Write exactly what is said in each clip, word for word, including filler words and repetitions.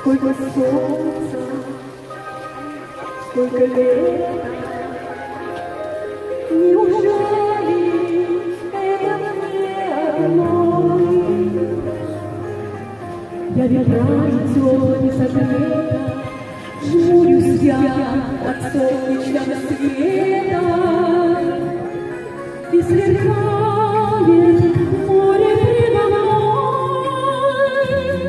Сколько солнца, сколько лета, неужели это мне одной? Я ветрами теплыми согрета, жмурюсь я от солнечного света, и сверкает море предо мной.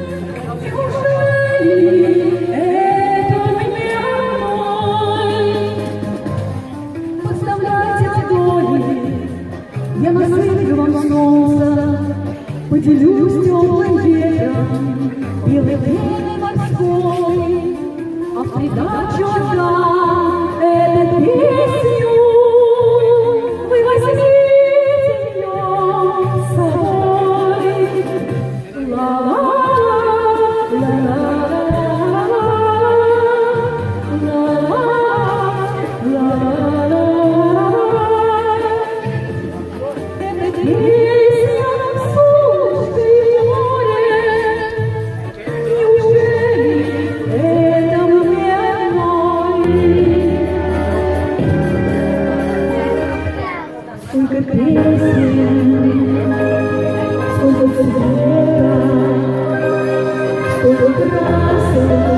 Неужели это мне одной? Подставляйте ладони, я насыплю вам солнце, поделюсь теплым ветром, белой пеной морской, а в придачу отдам эту песню. Вы возьмите ее с собой. Эта песня нам служит море. Неужели это мне одной? Сколько песен, сколько света, сколько красок.